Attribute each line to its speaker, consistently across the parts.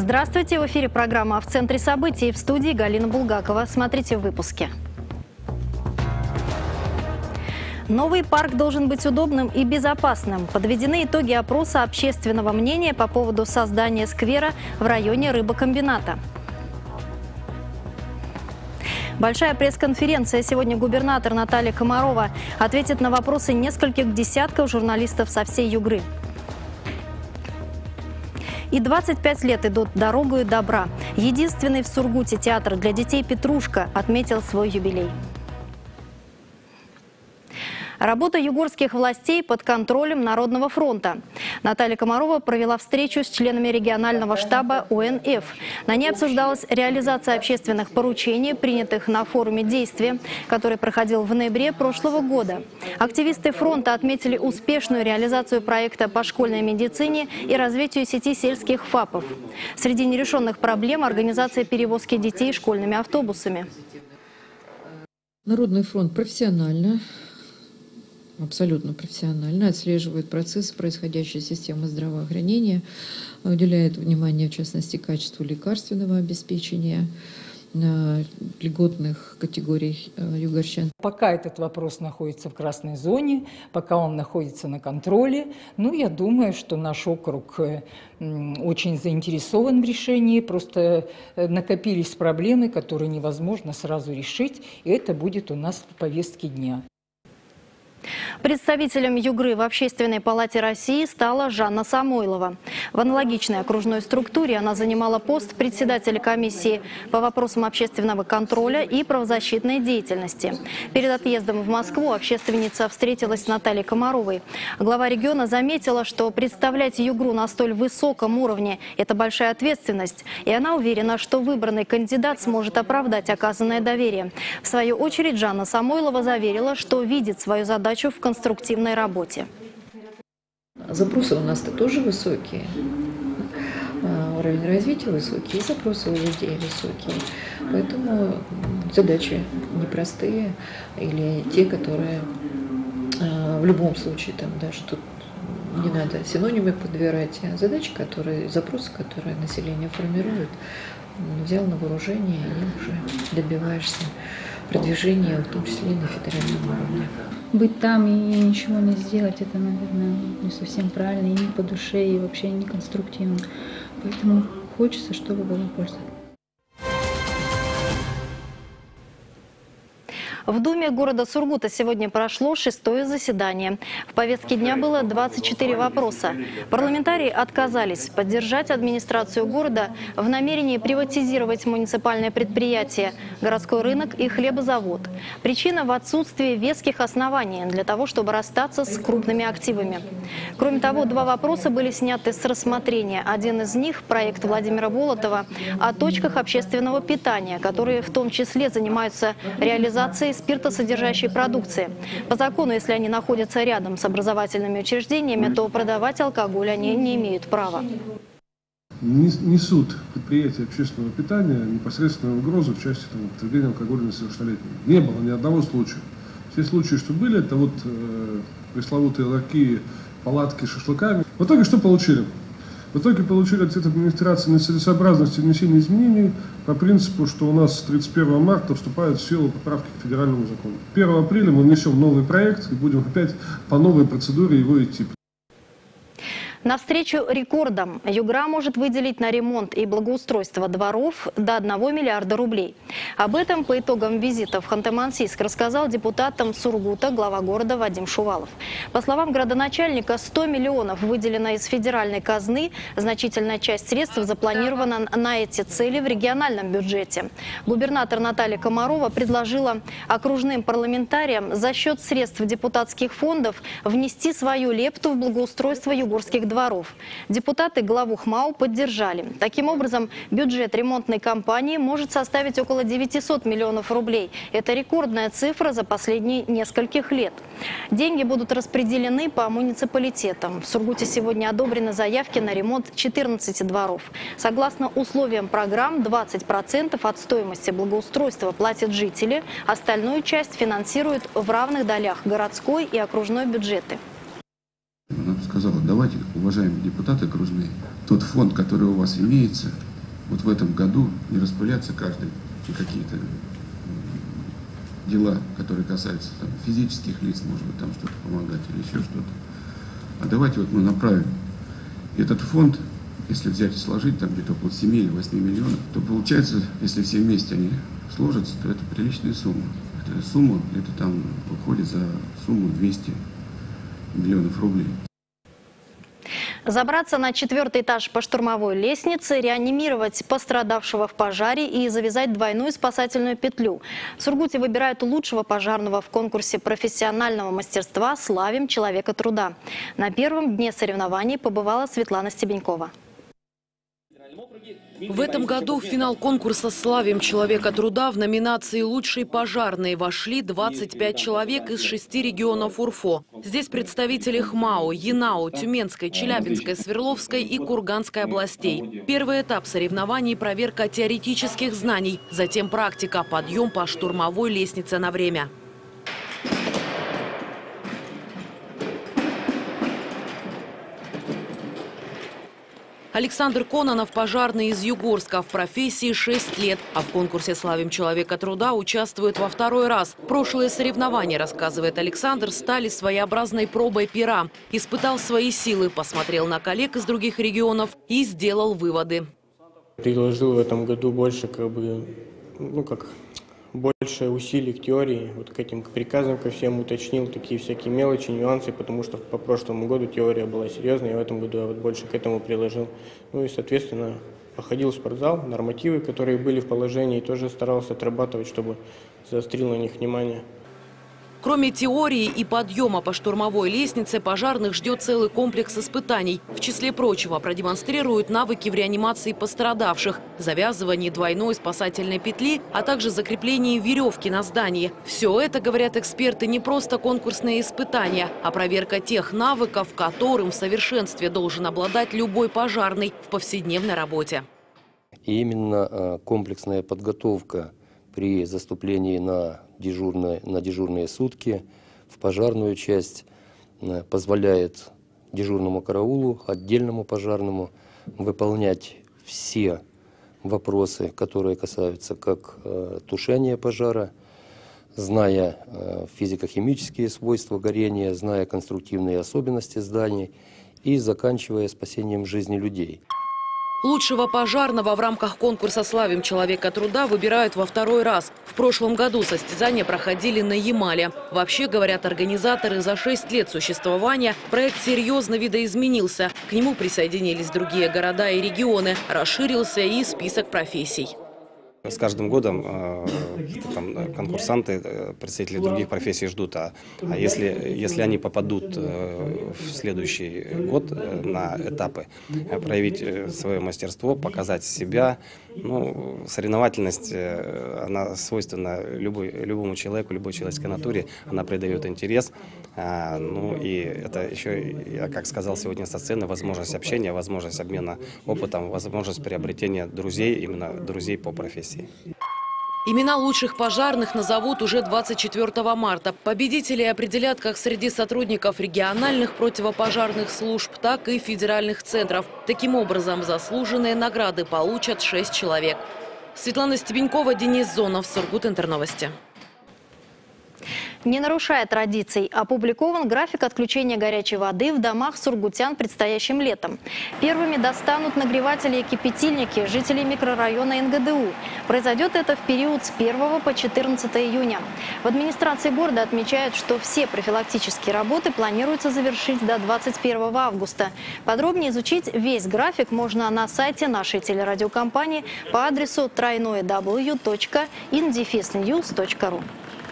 Speaker 1: Здравствуйте! В эфире программа «В центре событий», в студии Галина Булгакова. Смотрите в выпуске. Новый парк должен быть удобным и безопасным. Подведены итоги опроса общественного мнения по поводу создания сквера в районе рыбокомбината. Большая пресс-конференция. Сегодня губернатор Наталья Комарова ответит на вопросы нескольких десятков журналистов со всей Югры. И 25 лет идут дорогою добра. Единственный в Сургуте театр для детей «Петрушка» отметил свой юбилей. Работа югорских властей под контролем Народного фронта. Наталья Комарова провела встречу с членами регионального штаба УНФ. На ней обсуждалась реализация общественных поручений, принятых на форуме «Действия», который проходил в ноябре прошлого года. Активисты фронта отметили успешную реализацию проекта по школьной медицине и развитию сети сельских ФАПов. Среди нерешенных проблем – организация перевозки детей школьными автобусами.
Speaker 2: Народный фронт профессионально, абсолютно профессионально отслеживает процессы, происходящие в системе здравоохранения, уделяет внимание, в частности, качеству лекарственного обеспечения льготных категорий югорчан.
Speaker 3: Пока этот вопрос находится в красной зоне, пока он находится на контроле, я думаю, что наш округ очень заинтересован в решении. Просто накопились проблемы, которые невозможно сразу решить, и это будет у нас в повестке дня.
Speaker 1: Представителем Югры в Общественной палате России стала Жанна Самойлова. В аналогичной окружной структуре она занимала пост председателя комиссии по вопросам общественного контроля и правозащитной деятельности. Перед отъездом в Москву общественница встретилась с Натальей Комаровой. Глава региона заметила, что представлять Югру на столь высоком уровне – это большая ответственность, и она уверена, что выбранный кандидат сможет оправдать оказанное доверие. В свою очередь Жанна Самойлова заверила, что видит свою задачу в конструктивной работе.
Speaker 2: Запросы у нас-то тоже высокие, уровень развития высокий, и запросы у людей высокие. Поэтому задачи непростые или те, которые в любом случае, даже тут не надо синонимы подбирать, а задачи, запросы, которые население формирует, взял на вооружение и уже добиваешься продвижения, в том числе и на федеральном уровне.
Speaker 4: Быть там и ничего не сделать, это, наверное, не совсем правильно, и не по душе, и вообще не конструктивно. Поэтому хочется, чтобы была польза.
Speaker 1: В Думе города Сургута сегодня прошло 6-е заседание. В повестке дня было 24 вопроса. Парламентарии отказались поддержать администрацию города в намерении приватизировать муниципальные предприятия, городской рынок и хлебозавод. Причина в отсутствии веских оснований для того, чтобы расстаться с крупными активами. Кроме того, 2 вопроса были сняты с рассмотрения. Один из них – проект Владимира Болотова о точках общественного питания, которые в том числе занимаются реализацией спиртосодержащей продукции. По закону, если они находятся рядом с образовательными учреждениями, то продавать алкоголь они не имеют права.
Speaker 5: Несут предприятия общественного питания непосредственную угрозу в части употребления алкоголя несовершеннолетними. Не было ни одного случая. Все случаи, что были, это пресловутые ларьки, палатки с шашлыками. В итоге что получили? В итоге получили ответ администрации на целесообразность внесения изменений по принципу, что у нас с 31 марта вступают в силу поправки к федеральному закону. 1 апреля мы внесем новый проект и будем опять по новой процедуре его идти.
Speaker 1: Навстречу рекордам Югра может выделить на ремонт и благоустройство дворов до 1 миллиарда рублей. Об этом по итогам визита в Ханты-Мансийск рассказал депутатам Сургута глава города Вадим Шувалов. По словам градоначальника, 100 миллионов выделено из федеральной казны. Значительная часть средств запланирована на эти цели в региональном бюджете. Губернатор Наталья Комарова предложила окружным парламентариям за счет средств депутатских фондов внести свою лепту в благоустройство югорских дворов. Депутаты главу ХМАУ поддержали. Таким образом, бюджет ремонтной кампании может составить около 900 миллионов рублей. Это рекордная цифра за последние нескольких лет. Деньги будут распределены по муниципалитетам. В Сургуте сегодня одобрены заявки на ремонт 14 дворов. Согласно условиям программ, 20% от стоимости благоустройства платят жители, остальную часть финансируют в равных долях городской и окружной бюджеты.
Speaker 6: Она сказала: давайте, уважаемые депутаты окружные, тот фонд, который у вас имеется, вот в этом году не распыляться каждый и какие-то дела, которые касаются там, физических лиц, может быть, там что-то помогать или еще что-то. А давайте вот мы направим этот фонд, если взять и сложить там где-то около 7 или 8 миллионов, то получается, если все вместе они сложатся, то это приличная сумма. Эта сумма, это там выходит за сумму 200 миллионов рублей.
Speaker 1: Забраться на 4-й этаж по штурмовой лестнице, реанимировать пострадавшего в пожаре и завязать двойную спасательную петлю. В Сургуте выбирают лучшего пожарного в конкурсе профессионального мастерства «Славим человека труда». На первом дне соревнований побывала Светлана Стебенькова.
Speaker 7: В этом году в финал конкурса «Славим человека труда» в номинации «Лучший пожарный» вошли 25 человек из 6 регионов УРФО. Здесь представители ХМАО, ЯНАО, Тюменской, Челябинской, Свердловской и Курганской областей. Первый этап соревнований – проверка теоретических знаний, затем практика, подъем по штурмовой лестнице на время. Александр Кононов – пожарный из Югорска, в профессии 6 лет, а в конкурсе «Славим человека труда» участвует во второй раз. Прошлые соревнования, рассказывает Александр, стали своеобразной пробой пера. Испытал свои силы, посмотрел на коллег из других регионов и сделал выводы.
Speaker 8: Приложил в этом году больше, больше усилий к теории, вот к этим приказам, ко всем уточнил такие всякие мелочи, нюансы, потому что по прошлому году теория была серьезная, и в этом году я вот больше к этому приложил. Ну и, соответственно, походил в спортзал, нормативы, которые были в положении, тоже старался отрабатывать, чтобы заострил на них внимание.
Speaker 7: Кроме теории и подъема по штурмовой лестнице, пожарных ждет целый комплекс испытаний. В числе прочего продемонстрируют навыки в реанимации пострадавших, завязывании двойной спасательной петли, а также закреплении веревки на здании. Все это, говорят эксперты, не просто конкурсные испытания, а проверка тех навыков, которым в совершенстве должен обладать любой пожарный в повседневной работе.
Speaker 9: И именно комплексная подготовка при заступлении на дежурные сутки в пожарную часть позволяет дежурному караулу, отдельному пожарному выполнять все вопросы, которые касаются как тушения пожара, зная физико-химические свойства горения, зная конструктивные особенности зданий и заканчивая спасением жизни людей.
Speaker 7: Лучшего пожарного в рамках конкурса «Славим человека труда» выбирают во второй раз. В прошлом году состязания проходили на Ямале. Вообще, говорят организаторы, за 6 лет существования проект серьезно видоизменился. К нему присоединились другие города и регионы. Расширился и список профессий.
Speaker 10: С каждым годом конкурсанты, представители других профессий ждут. А если они попадут в следующий год на этапы, проявить свое мастерство, показать себя, соревновательность, она свойственна любому человеку, любой человеческой натуре, она придает интерес. И это еще, как сказал сегодня со сцены, возможность общения, возможность обмена опытом, возможность приобретения друзей, именно друзей по профессии.
Speaker 7: Имена лучших пожарных назовут уже 24 марта. Победителей определят как среди сотрудников региональных противопожарных служб, так и федеральных центров. Таким образом, заслуженные награды получат 6 человек. Светлана Стебенькова, Денис Зонов, Сургут Интерновости.
Speaker 1: Не нарушая традиций, опубликован график отключения горячей воды в домах сургутян предстоящим летом. Первыми достанут нагреватели и кипятильники жителей микрорайона НГДУ. Произойдет это в период с 1 по 14 июня. В администрации города отмечают, что все профилактические работы планируется завершить до 21 августа. Подробнее изучить весь график можно на сайте нашей телерадиокомпании по адресу www.indefisnews.ru.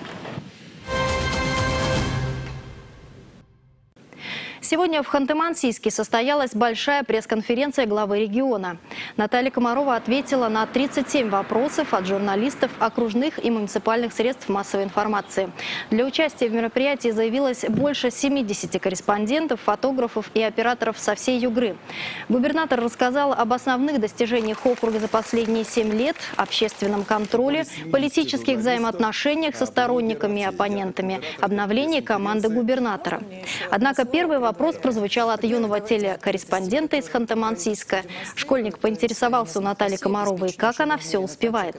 Speaker 1: Сегодня в Ханты-Мансийске состоялась большая пресс-конференция главы региона. Наталья Комарова ответила на 37 вопросов от журналистов окружных и муниципальных средств массовой информации. Для участия в мероприятии заявилось больше 70 корреспондентов, фотографов и операторов со всей Югры. Губернатор рассказал об основных достижениях округа за последние 7 лет, общественном контроле, политических взаимоотношениях со сторонниками и оппонентами, обновлении команды губернатора. Однако первый вопрос вопрос прозвучал от юного телекорреспондента из Ханты-Мансийска. Школьник поинтересовался у Натальи Комаровой, как она все успевает.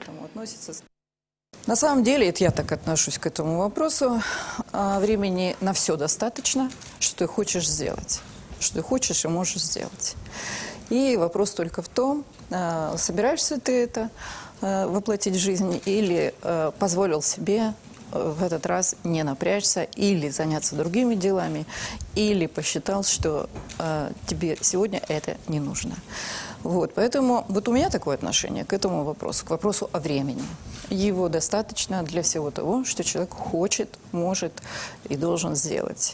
Speaker 11: На самом деле, это я так отношусь к этому вопросу, времени на все достаточно, что ты хочешь сделать, что ты хочешь и можешь сделать. И вопрос только в том, собираешься ты это воплотить в жизнь или позволил себе в этот раз не напрячься или заняться другими делами, или посчитал, что тебе сегодня это не нужно. Вот, поэтому вот у меня такое отношение к этому вопросу, к вопросу о времени. Его достаточно для всего того, что человек хочет, может и должен сделать.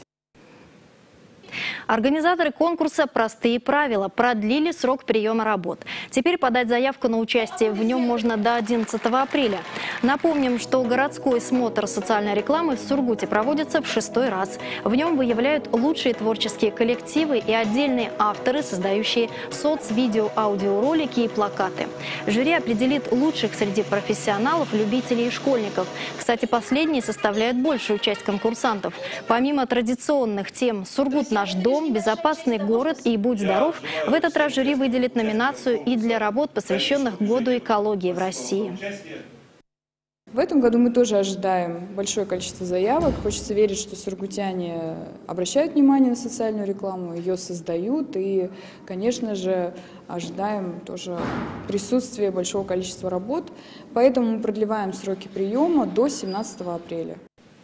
Speaker 1: Организаторы конкурса «Простые правила» продлили срок приема работ. Теперь подать заявку на участие в нем можно до 11 апреля. Напомним, что городской смотр социальной рекламы в Сургуте проводится в 6-й раз. В нем выявляют лучшие творческие коллективы и отдельные авторы, создающие видео, аудиоролики и плакаты. Жюри определит лучших среди профессионалов, любителей и школьников. Кстати, последние составляют большую часть конкурсантов. Помимо традиционных тем «Сургут – наш дом», «Безопасный город» и «Будь здоров», в этот раз жюри выделит номинацию и для работ, посвященных Году экологии в России.
Speaker 12: В этом году мы тоже ожидаем большое количество заявок. Хочется верить, что сургутяне обращают внимание на социальную рекламу, ее создают. И, конечно же, ожидаем тоже присутствия большого количества работ. Поэтому мы продлеваем сроки приема до 17 апреля.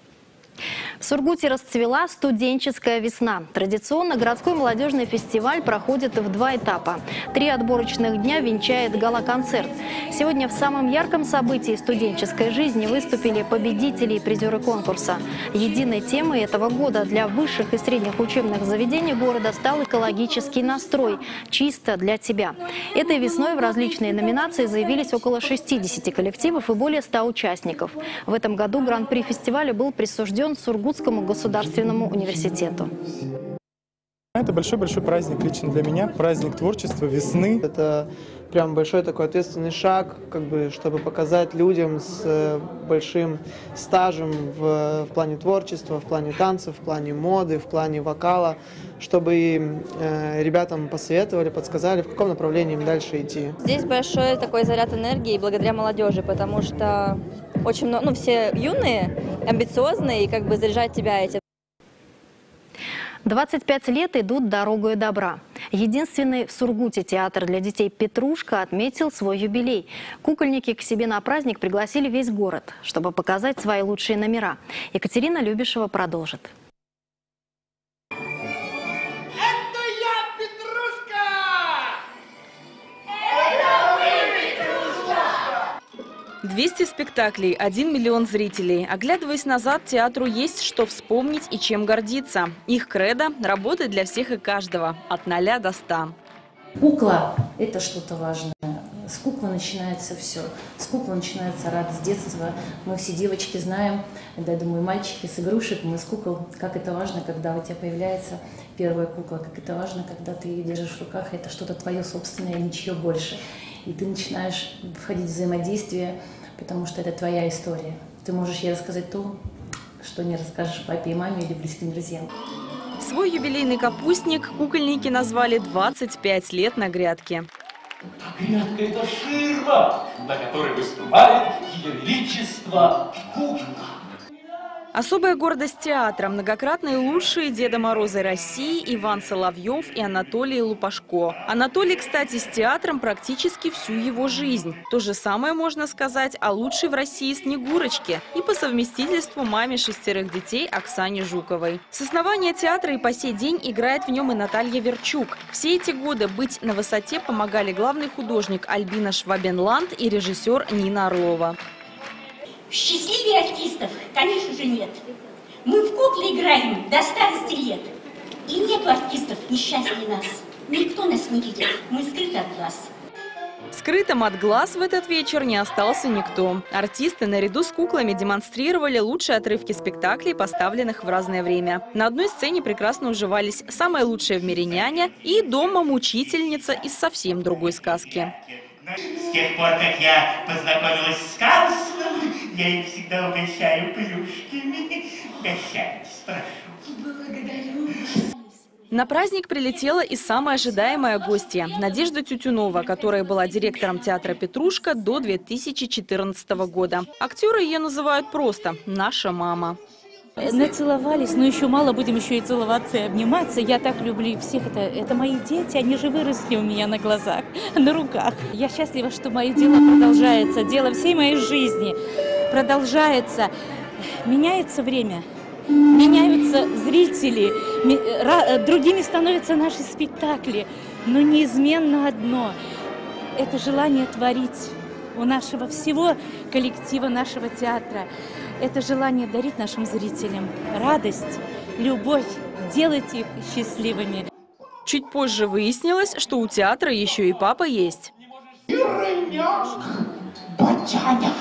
Speaker 1: В Сургуте расцвела студенческая весна. Традиционно городской молодежный фестиваль проходит в 2 этапа. 3 отборочных дня венчает гала-концерт. Сегодня в самом ярком событии студенческой жизни выступили победители и призеры конкурса. Единой темой этого года для высших и средних учебных заведений города стал экологический настрой «Чисто для тебя». Этой весной в различные номинации заявились около 60 коллективов и более 100 участников. В этом году гран-при фестиваля был присужден Сургутскому государственному университету.
Speaker 13: Это большой-большой праздник лично для меня, праздник творчества, весны.
Speaker 14: Это прям большой такой ответственный шаг, чтобы показать людям с большим стажем в плане творчества, в плане танцев, в плане моды, в плане вокала, чтобы ребятам посоветовали, подсказали, в каком направлении им дальше идти.
Speaker 15: Здесь большой такой заряд энергии благодаря молодежи, потому что очень много, все юные, амбициозные, и заряжать тебя этим.
Speaker 1: 25 лет идут дорогой добра. Единственный в Сургуте театр для детей «Петрушка» отметил свой юбилей. Кукольники к себе на праздник пригласили весь город, чтобы показать свои лучшие номера. Екатерина Любишева продолжит.
Speaker 16: 200 спектаклей, 1 миллион зрителей. Оглядываясь назад, театру есть что вспомнить и чем гордиться. Их кредо – работа для всех и каждого, от 0 до 100.
Speaker 17: Кукла – это что-то важное. С куклы начинается все. С куклы начинается радость детства. Мы все девочки знаем, да, я думаю, мальчики с игрушек, мы с кукол, как это важно, когда у тебя появляется первая кукла, как это важно, когда ты ее держишь в руках, это что-то твое собственное, ничего больше. И ты начинаешь входить в взаимодействие, потому что это твоя история. Ты можешь ей рассказать то, что не расскажешь папе и маме или близким друзьям.
Speaker 16: Свой юбилейный капустник кукольники назвали 25 лет на грядке.
Speaker 18: Грядка – это ширма, на которой выступает Ее Величество кукла.
Speaker 16: Особая гордость театра – многократные лучшие Деда Морозы России Иван Соловьев и Анатолий Лупашко. Анатолий, кстати, с театром практически всю его жизнь. То же самое можно сказать о лучшей в России Снегурочке и по совместительству маме 6 детей Оксане Жуковой. С основания театра и по сей день играет в нем и Наталья Верчук. Все эти годы быть на высоте помогали главный художник Альбина Швабенланд и режиссер Нина Орлова.
Speaker 19: Счастливее артистов, конечно же, нет. Мы в куклы играем до старости лет. И нету артистов несчастнее нас. Никто нас не видит. Мы скрыты от глаз.
Speaker 16: Скрытым от глаз в этот вечер не остался никто. Артисты наряду с куклами демонстрировали лучшие отрывки спектаклей, поставленных в разное время. На одной сцене прекрасно уживались «Самая лучшая в мире няня» и «Дома-мучительница» из совсем другой сказки.
Speaker 18: С тех пор, как я познакомилась с Карлсоном, я их всегда угощаю плюшками. Угощайтесь, прошу. Благодарю.
Speaker 16: На праздник прилетела и самая ожидаемая гостья – Надежда Тютюнова, которая была директором театра «Петрушка» до 2014 года. Актеры ее называют просто «наша мама».
Speaker 20: Нацеловались, но еще мало, будем еще и целоваться и обниматься. Я так люблю всех. Это мои дети, они же выросли у меня на глазах, на руках. Я счастлива, что мое дело продолжается, дело всей моей жизни продолжается. Меняется время, меняются зрители, другими становятся наши спектакли. Но неизменно одно – это желание творить у нашего всего коллектива, нашего театра. Это желание дарить нашим зрителям радость, любовь, делать их счастливыми.
Speaker 16: Чуть позже выяснилось, что у театра еще и папа есть.
Speaker 18: Широняк, Батяня,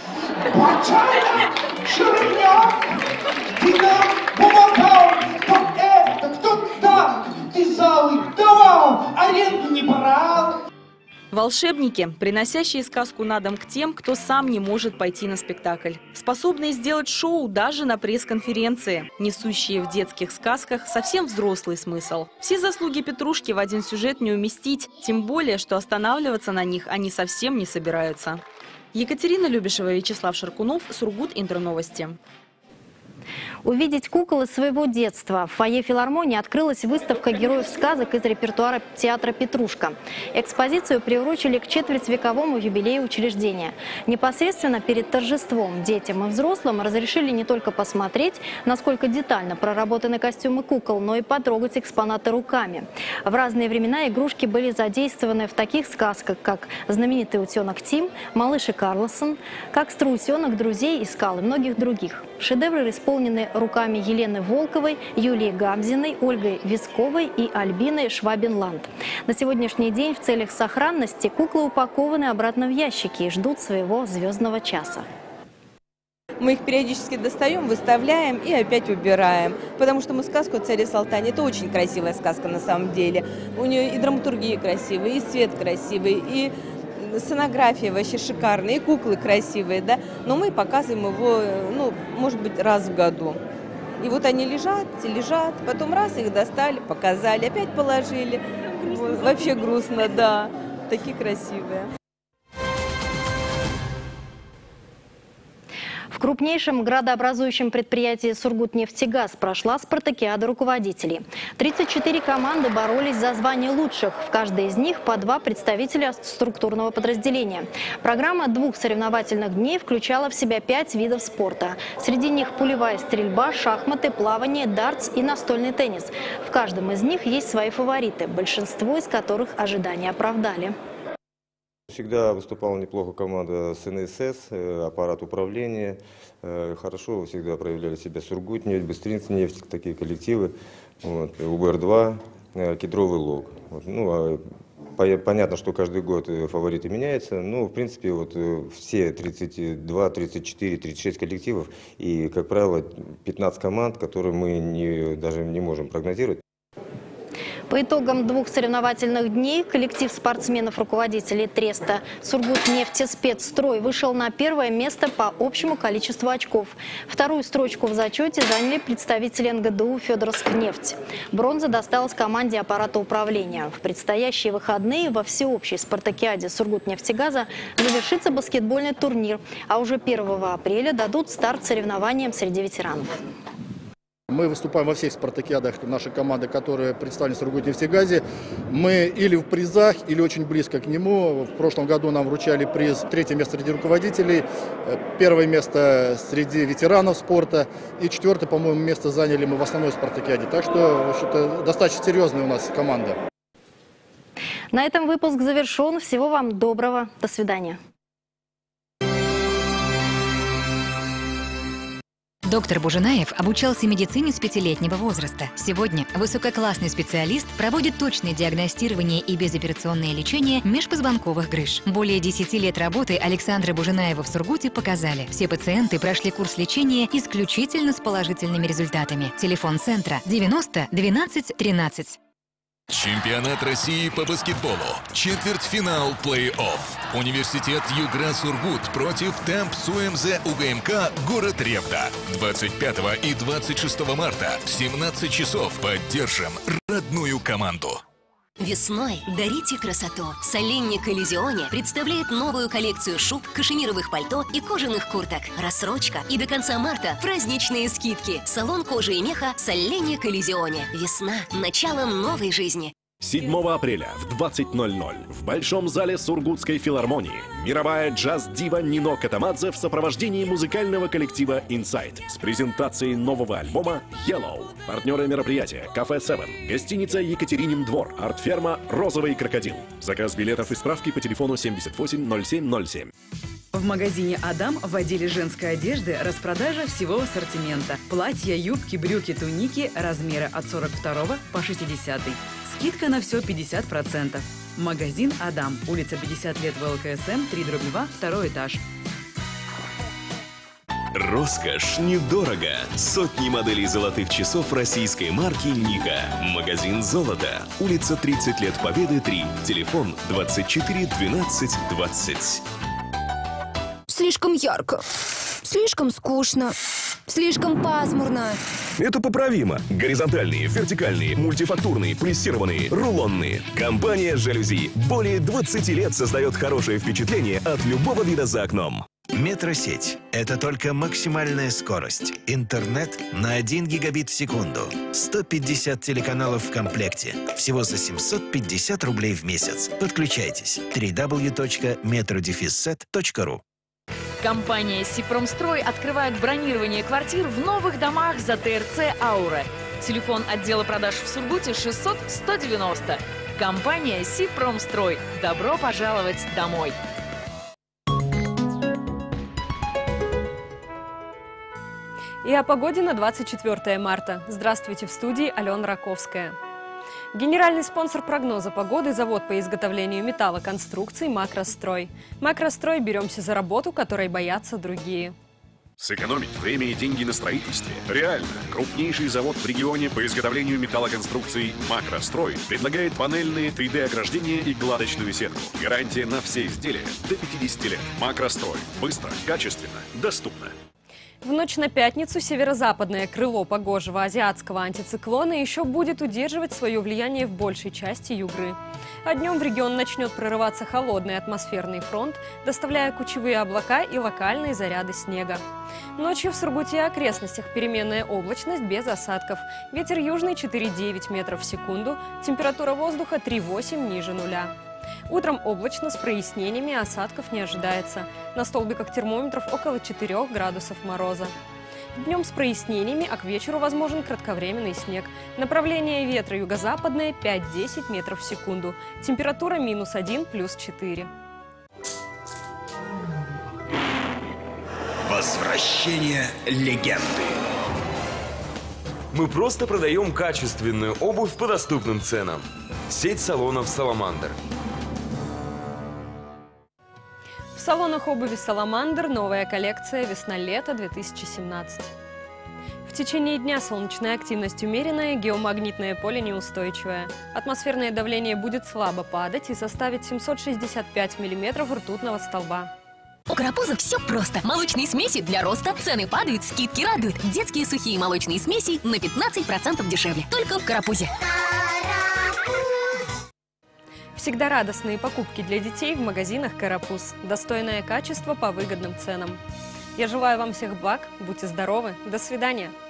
Speaker 18: Батяня, Широняк, ты нам помогал, то это, то так, ты залы давал, аренду не брал.
Speaker 16: Волшебники, приносящие сказку на дом к тем, кто сам не может пойти на спектакль. Способные сделать шоу даже на пресс-конференции, несущие в детских сказках совсем взрослый смысл. Все заслуги Петрушки в один сюжет не уместить, тем более, что останавливаться на них они совсем не собираются. Екатерина Любишева, Вячеслав Шаркунов, Сургут, Интерновости.
Speaker 1: Увидеть кукол из своего детства. В фойе филармонии открылась выставка героев сказок из репертуара театра «Петрушка». Экспозицию приурочили к четвертьвековому юбилею учреждения. Непосредственно перед торжеством детям и взрослым разрешили не только посмотреть, насколько детально проработаны костюмы кукол, но и потрогать экспонаты руками. В разные времена игрушки были задействованы в таких сказках, как «Знаменитый утенок Тим», «Малыш и Карлсон», «Как страусенок друзей искал» и многих других. Шедевры исполнены руками Елены Волковой, Юлии Гамзиной, Ольгой Висковой и Альбины Швабин-Ланд. На сегодняшний день в целях сохранности куклы упакованы обратно в ящики и ждут своего звездного часа.
Speaker 21: Мы их периодически достаем, выставляем и опять убираем. Потому что мы сказку о царе Салтане, это очень красивая сказка на самом деле. У нее и драматургия красивая, и свет красивый, и сценография вообще шикарная, и куклы красивые, да. Но мы показываем его, ну, может быть, раз в году. И вот они лежат, потом раз их достали, показали, опять положили. Вообще грустно, да. Такие красивые.
Speaker 1: В крупнейшем градообразующем предприятии «Сургутнефтегаз» прошла спартакиада руководителей. 34 команды боролись за звание лучших. В каждой из них по 2 представителя структурного подразделения. Программа 2 соревновательных дней включала в себя 5 видов спорта. Среди них пулевая стрельба, шахматы, плавание, дартс и настольный теннис. В каждом из них есть свои фавориты, большинство из которых ожидания оправдали.
Speaker 22: Всегда выступала неплохо команда с НСС, аппарат управления. Хорошо всегда проявляли себя Сургутнефть, Быстринцнефть, такие коллективы. Вот, УБР-2, Кедровый Лог. Вот, ну, понятно, что каждый год фавориты меняются, но в принципе вот все 32, 34, 36 коллективов и, как правило, 15 команд, которые мы даже не можем прогнозировать.
Speaker 1: По итогам 2 соревновательных дней коллектив спортсменов-руководителей Треста «Сургутнефтеспецстрой» вышел на 1-е место по общему количеству очков. 2-ю строчку в зачете заняли представители НГДУ «Федоровскнефть». Бронза досталась команде аппарата управления. В предстоящие выходные во всеобщей спартакиаде «Сургутнефтегаза» завершится баскетбольный турнир, а уже 1 апреля дадут старт соревнованиям среди ветеранов.
Speaker 23: Мы выступаем во всех спартакиадах нашей команды, которые представлены в Сургутнефтегазе. Мы или в призах, или очень близко к нему. В прошлом году нам вручали приз 3-е место среди руководителей, 1-е место среди ветеранов спорта и 4-е, по-моему, место заняли мы в основной спартакиаде. Так что, в общем-то, достаточно серьезная у нас команда.
Speaker 1: На этом выпуск завершен. Всего вам доброго. До свидания.
Speaker 24: Доктор Буженаев обучался медицине с 5-летнего возраста. Сегодня высококлассный специалист проводит точное диагностирование и безоперационное лечение межпозвонковых грыж. Более 10 лет работы Александра Буженаева в Сургуте показали. Все пациенты прошли курс лечения исключительно с положительными результатами. Телефон центра 90 12 13.
Speaker 2: Чемпионат России по баскетболу. Четвертьфинал плей-офф. Университет Югра Сургут против Темп СУМЗ УГМК город Ревда. 25 и 26 марта в 17 часов поддержим родную команду.
Speaker 3: Весной дарите красоту. Соленник Элизионе представляет новую коллекцию шуб, кашемировых пальто и кожаных курток. Рассрочка и до конца марта праздничные скидки. Салон кожи и меха «Соленник Элизионе». Весна – начало новой жизни.
Speaker 4: 7 апреля в 20:00 в Большом зале Сургутской филармонии мировая джаз-дива Нино Катамадзе в сопровождении музыкального коллектива Insight с презентацией нового альбома Yellow. Партнеры мероприятия: Кафе Seven, гостиница Екатеринин двор, артферма Розовый крокодил. Заказ билетов и справки по телефону 780707.
Speaker 5: В магазине «Адам» в отделе женской одежды распродажа всего ассортимента. Платья, юбки, брюки, туники, размеры от 42 по 60. Скидка на все 50%. Магазин «Адам», улица 50 лет ВЛКСМ, 3/2, 2 этаж.
Speaker 25: Роскошь недорого. Сотни моделей золотых часов российской марки «Ника». Магазин «Золото». Улица 30 лет Победы, 3. Телефон 24 12 20.
Speaker 26: Слишком ярко, слишком скучно, слишком пасмурно.
Speaker 25: Это поправимо. Горизонтальные, вертикальные, мультифактурные, плессированные, рулонные. Компания «Жалюзи» более 20 лет создает хорошее впечатление от любого вида за окном.
Speaker 27: Метросеть – это только максимальная скорость. Интернет на 1 гигабит в секунду. 150 телеканалов в комплекте. Всего за 750 рублей в месяц. Подключайтесь. www.metrodefisset.ru.
Speaker 16: Компания «Сипромстрой» открывает бронирование квартир в новых домах за ТРЦ «Аура». Телефон отдела продаж в Сургуте 600 190. Компания «Сипромстрой». Добро пожаловать домой! И о погоде на 24 марта. Здравствуйте, в студии Алена Раковская. Генеральный спонсор прогноза погоды – завод по изготовлению металлоконструкций «Макрострой». «Макрострой» – беремся за работу, которой боятся другие.
Speaker 4: Сэкономить время и деньги на строительстве. Реально. Крупнейший завод в регионе по изготовлению металлоконструкций «Макрострой» предлагает панельные 3D-ограждения и гладочную сетку. Гарантия на все изделия до 50 лет. «Макрострой». Быстро, качественно, доступно.
Speaker 16: В ночь на пятницу северо-западное крыло погожего азиатского антициклона еще будет удерживать свое влияние в большей части Югры. А днем в регион начнет прорываться холодный атмосферный фронт, доставляя кучевые облака и локальные заряды снега. Ночью в Сургуте и окрестностях переменная облачность без осадков. Ветер южный 4,9 метров в секунду, температура воздуха 3,8 ниже нуля. Утром облачно с прояснениями, осадков не ожидается. На столбиках термометров около 4 градусов мороза. Днем с прояснениями, а к вечеру возможен кратковременный снег. Направление ветра юго-западное 5-10 метров в секунду. Температура -1, +4.
Speaker 28: Возвращение легенды.
Speaker 29: Мы просто продаем качественную обувь по доступным ценам. Сеть салонов «Саламандр».
Speaker 16: В салонах обуви «Саламандр» новая коллекция «Весна-лето 2017». В течение дня солнечная активность умеренная, геомагнитное поле неустойчивое. Атмосферное давление будет слабо падать и составит 765 миллиметров ртутного столба.
Speaker 3: У Карапуза все просто. Молочные смеси для роста, цены падают, скидки радуют. Детские сухие молочные смеси на 15% дешевле. Только в Карапузе.
Speaker 16: Всегда радостные покупки для детей в магазинах «Карапуз». Достойное качество по выгодным ценам. Я желаю вам всех благ, будьте здоровы, до свидания.